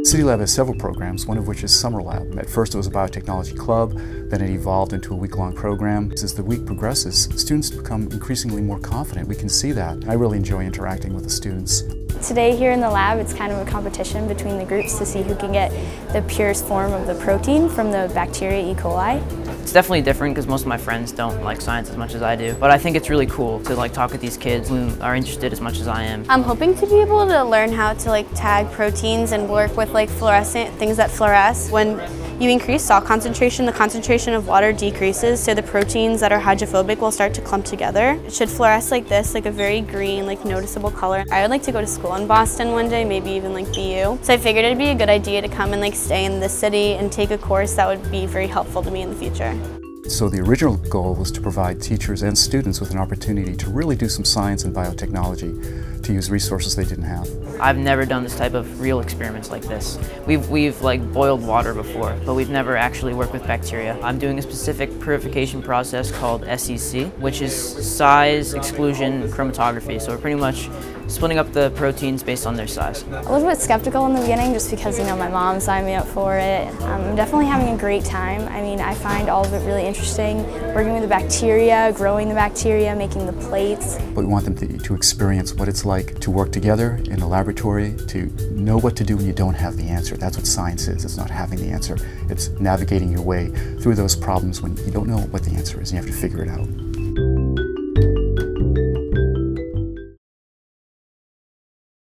City Lab has several programs, one of which is Summer Lab. At first it was a biotechnology club, then it evolved into a week-long program. As the week progresses, students become increasingly more confident. We can see that. I really enjoy interacting with the students. Today here in the lab, it's kind of a competition between the groups to see who can get the purest form of the protein from the bacteria E. coli. It's definitely different because most of my friends don't like science as much as I do, but I think it's really cool to talk with these kids who are interested as much as I am. I'm hoping to be able to learn how to tag proteins and work with fluorescent things that fluoresce. When you increase salt concentration, the concentration of water decreases, so the proteins that are hydrophobic will start to clump together. It should fluoresce like this, a very green, noticeable color. I would like to go to school in Boston one day, maybe even BU. So I figured it'd be a good idea to come and stay in this city and take a course that would be very helpful to me in the future. So the original goal was to provide teachers and students with an opportunity to really do some science and biotechnology, to use resources they didn't have. I've never done this type of real experiments like this. We've boiled water before, but we've never actually worked with bacteria. I'm doing a specific purification process called SEC, which is size exclusion chromatography. So we're pretty much splitting up the proteins based on their size. A little bit skeptical in the beginning just because, my mom signed me up for it. I'm definitely having a great time. I find all of it really interesting, working with the bacteria, growing the bacteria, making the plates. But we want them to experience what it's like to work together in a laboratory, to know what to do when you don't have the answer. That's what science is. It's not having the answer. It's navigating your way through those problems when you don't know what the answer is and you have to figure it out.